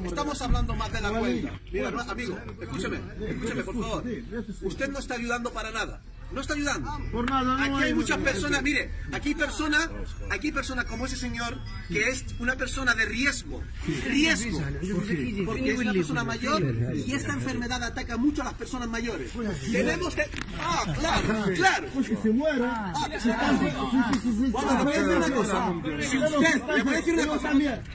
Estamos hablando más de la cuenta. Mira, amigo, escúcheme, por favor. Usted no está ayudando para nada. No está ayudando. Por nada, aquí hay muchas personas, mire, aquí hay personas como ese señor que es una persona de riesgo. Riesgo. Porque es una persona mayor y esta enfermedad ataca mucho a las personas mayores. Tenemos que... claro. Se muera. Bueno, le voy a decir una cosa. Si usted, le voy a decir una cosa.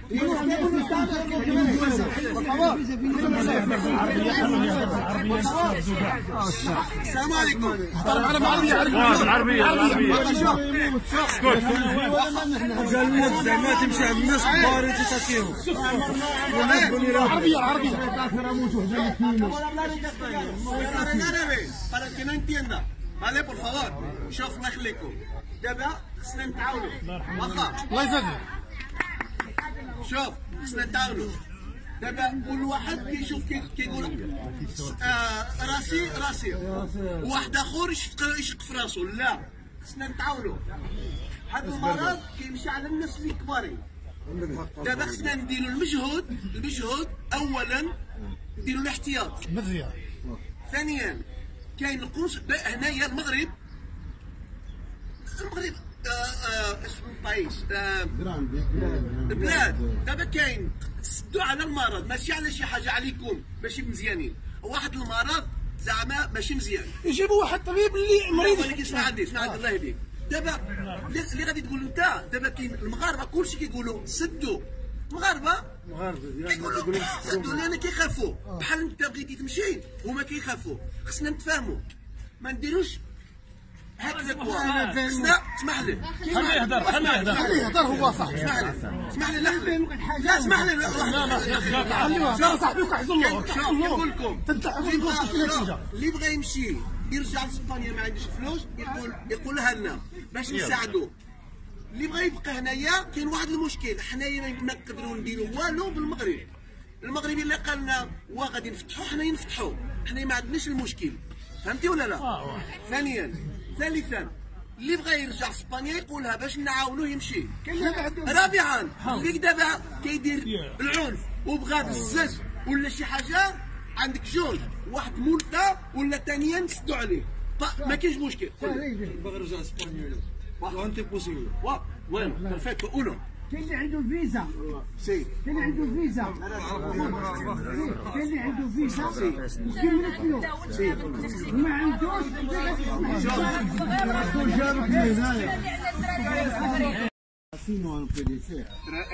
Por favor. Salam alaikum. العربية اسكت قال لك زعما تمشي عند الناس كبار وانت تاكيهم Para el que no entienda, ¿vale? Por favor. شوف الله يخليكم. دابا خصنا نتعاونوا. واخا. الله يسعدك. شوف خصنا نتعاونوا. دابا كل واحد كيشوف كيقول راسي وواحد اخر يشق في راسه. لا خصنا نتعاونوا. هذا المرض كيمشي على الناس اللي كبارين. دابا خصنا نديروا المجهود اولا نديروا الاحتياط مزيان. ثانيا كاين القوس هنايا المغرب اسم البايس بلاد. دابا كاين تسدوا على المرض ماشي على شي حاجه عليكم ماشي مزيانين. واحد المرض زعما ماشي مزيان يجيبوا واحد طبيب اللي مريض. ولكن اسمع عندي الله يهديك. دابا اللي غادي تقول انت دابا كاين المغاربه كلشي كيقولوا سدوا. المغاربه كيقولوا سدوا لان كيخافوا بحال انت بغيتي تمشي هما كيخافوا. خصنا نتفاهموا ما نديروش هكذا. خصنا اسمح لي خليه يهضر هو صح. اسمح لي لا اسمح لي لا صاحبي كيحزن له. نقول لكم اللي بغى يمشي يرجع لاسبانيا ما عندوش فلوس يقولها لنا باش نساعدوه. اللي بغى يبقى هنايا كاين واحد المشكل. حنايا ما نقدروا نديروا والو بالمغرب. المغربي اللي قال لنا غادي نفتحوا حنايا نفتحوا. حنايا ما عندناش المشكل. فهمتي ولا لا؟ ثالثا اللي بغى يرجع اسبانيا يقولها باش نعاونوه يمشي. رابعا اللي دابا كيدير العنف وبغى بزاف ولا شي حاجه عندك جوج واحد مولتا ولا ثانيا نسدوا عليه. ما كاينش مشكل. باغي يرجع اسبانيا وانت بوسيبل. وين بيرفكتو اونو. كاين اللي عنده فيزا. سي كاين اللي عنده فيزا. كاين اللي عنده فيزا. وكاين اللي فلوس. وما عندوش. Así no puede ser.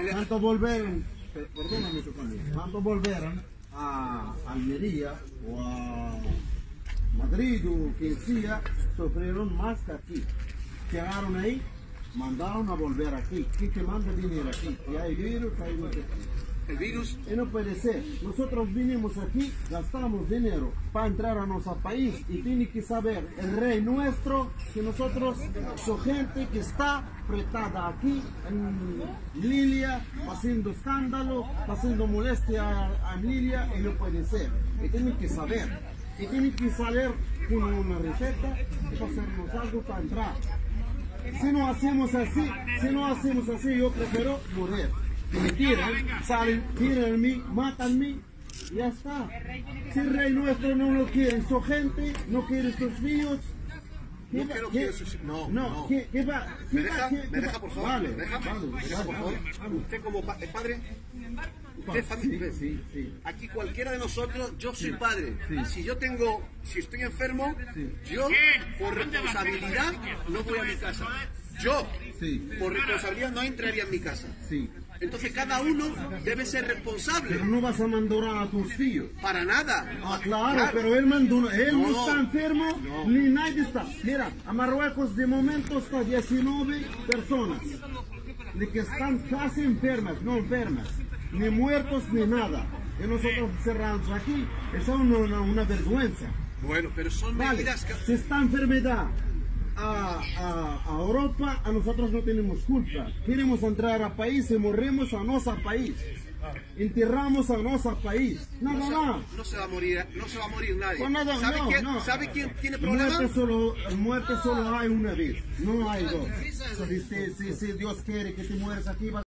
Cuando volvieron a Almería o a Madrid o quien sea, sufrieron más que aquí. Llegaron ahí, mandaron a volver aquí. ¿Quién te manda dinero aquí? Y hay virus, hay no sé qué. El virus. Y no puede ser. Nosotros vinimos aquí, gastamos dinero para entrar a nuestro país y tiene que saber el rey nuestro que nosotros somos gente que está apretada aquí en Lilia, haciendo escándalo, haciendo molestia a Lilia y no puede ser. Y tienen que saber. Y tienen que saber con una receta y hacernos algo para entrar. Si no hacemos así, yo prefiero morir. Si me tiran, salen, tiran a mí, matan a mí, ya está. Si el rey nuestro no lo quiere, su gente, no quiere sus hijos. ¿Me deja por favor? Vale, ¿Me deja por favor? Usted como padre, usted familia. Sí. Aquí cualquiera de nosotros, yo soy padre. Si estoy enfermo, yo por responsabilidad no voy a mi casa. Yo, por responsabilidad, no entraría en mi casa. Sí. Entonces cada uno debe ser responsable. Pero no vas a mandar a tus tíos. Para nada. Claro, pero él no está enfermo, ni nadie está. Mira, a Marruecos de momento está 19 personas. De que están casi enfermas, no enfermas, ni muertos ni nada. Y nosotros cerramos aquí, es una vergüenza. Bueno, pero son medidas que... Si esta enfermedad a Europa, a nosotros no tenemos culpa. Queremos entrar al país y morimos a nuestro país. Enterramos a nuestro país. Nada más. No se va a morir nadie. Pues nada, ¿Sabe quién tiene problemas? Muerte solo hay una vez, no hay dos. Si Dios quiere que te mueras aquí,